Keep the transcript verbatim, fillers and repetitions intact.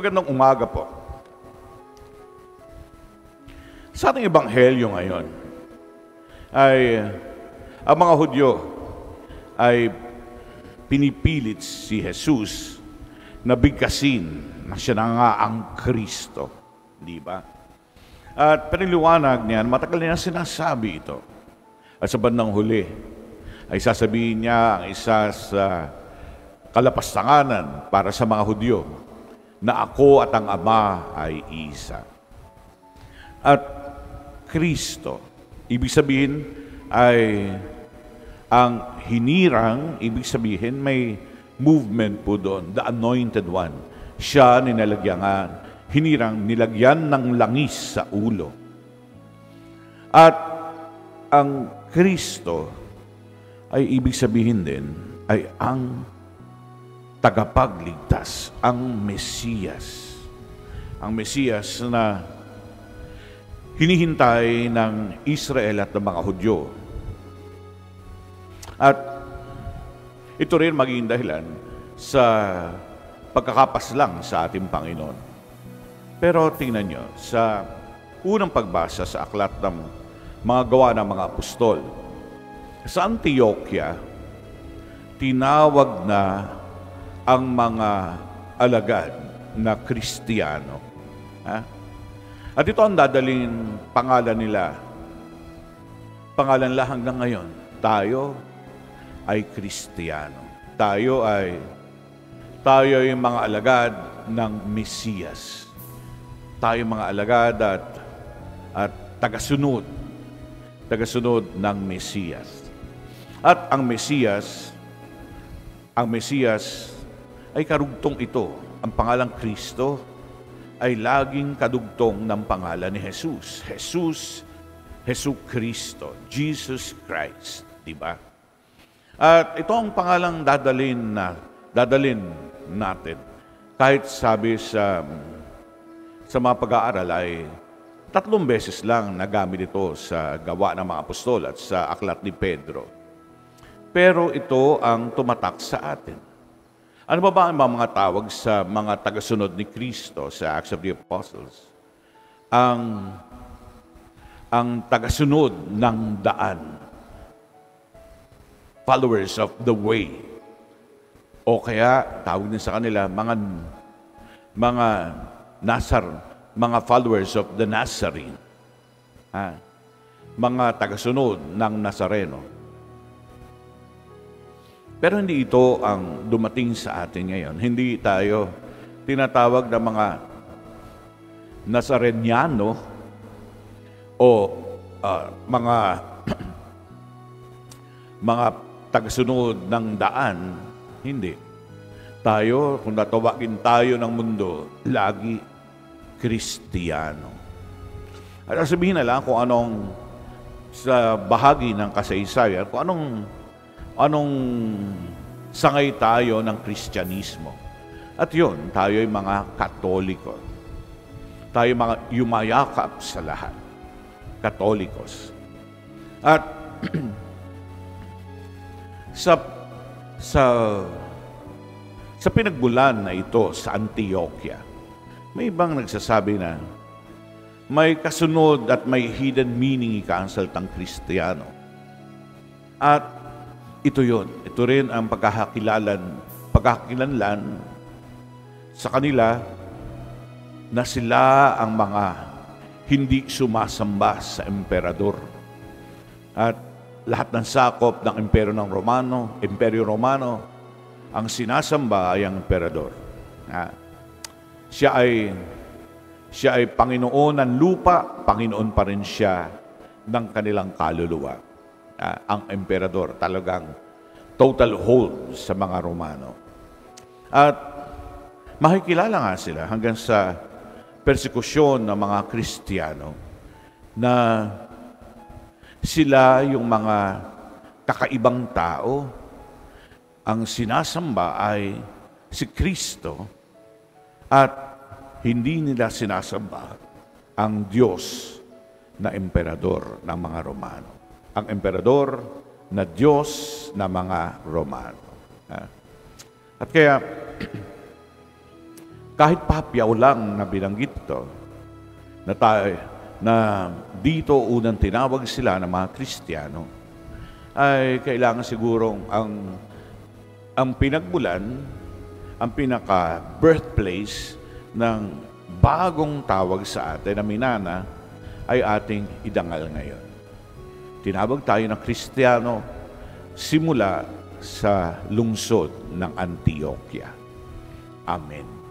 Magandang umaga po. Sa ating ebanghelyo ngayon ay ang mga Hudyo ay pinipilit si Jesus na bigkasin na siya na nga ang Kristo. Di ba? At paniliwanag niyan, matagal niya sinasabi ito. At sa bandang huli, ay sasabihin niya ang isa sa kalapastanganan para sa mga Hudyo na ako at ang Ama ay isa. At Kristo, ibig sabihin ay ang hinirang, ibig sabihin may movement po doon, the anointed one. Siya ninalagyan, hinirang nilagyan ng langis sa ulo. At ang Kristo ay ibig sabihin din ay ang tagapagligtas, ang Mesiyas. Ang Mesiyas na hinihintay ng Israel at ng mga Hudyo. At ito rin magiging dahilan sa pagkakapaslang sa ating Panginoon. Pero tingnan nyo, sa unang pagbasa sa aklat ng mga gawa ng mga apostol, sa Antioquia, tinawag na ang mga alagad na Kristiyano. Ha? At ito ang dadalhin pangalan nila. Pangalan lang hanggang ngayon. Tayo ay Kristiyano. Tayo ay tayo ay mga alagad ng Mesiyas. Tayo mga alagad at, at tagasunod. Tagasunod ng Mesiyas. At ang Mesiyas, ang Mesiyas ay karugtong ito. Ang pangalang Kristo ay laging kadugtong ng pangalan ni Jesus. Jesus, Jesus Kristo, Jesus Christ, di ba? At ito ang pangalang dadalin na dadalin natin. Kahit sabi sa sa mga pag-aaral ay tatlong beses lang nagamit ito sa gawa ng mga apostol at sa aklat ni Pedro. Pero ito ang tumatak sa atin. Ano ba ba ang mga tawag sa mga tagasunod ni Kristo sa Acts of the Apostles? Ang ang tagasunod ng daan. Followers of the way. O kaya tawag din sa kanila mga mga Nasar, mga followers of the Nazarene. Ha? Mga tagasunod ng Nazareno. Pero hindi ito ang dumating sa atin ngayon. Hindi tayo tinatawag na mga Nazareniano o uh, mga mga tagasunod ng daan. Hindi. Tayo, kung natawagin tayo ng mundo, lagi Kristiyano. At sabihin na lang kung anong sa bahagi ng kasaysayan, kung anong anong sangay tayo ng Kristyanismo. At yun, tayo ay mga Katoliko. Tayo mga yumayakap sa lahat. Katolikos. At sa sa sa pinagbulan na ito sa Antioquia, may ibang nagsasabi na may kasunod at may hidden meaning ika ang salitang Kristiyano. At ito yon, ito rin ang pagkakakilalan, pagkakakilanlan sa kanila na sila ang mga hindi sumasamba sa emperador. At lahat ng sakop ng imperyo ng Romano, imperyo Romano, ang sinasamba ay ang emperador. Ha? Siya ay siya ay Panginoon ng lupa, Panginoon pa rin siya ng kanilang kaluluwa. Ha? Ang emperador talagang total hold sa mga Romano. At makikilala nga sila hanggang sa persekusyon ng mga Kristiyano na sila yung mga kakaibang tao. Ang sinasamba ay si Kristo at hindi nila sinasamba ang Diyos na emperador ng mga Romano. Ang emperador na Diyos ng mga Romano. At kaya, kahit papyaw lang na binanggit ito, na, tayo, na dito unang tinawag sila ng mga Kristiyano, ay kailangan sigurong ang, ang pinagmulan, ang pinaka-birthplace ng bagong tawag sa atin na minana ay ating idangal ngayon. Tinawag tayo ng Kristiyano simula sa lungsod ng Antioquia. Amen.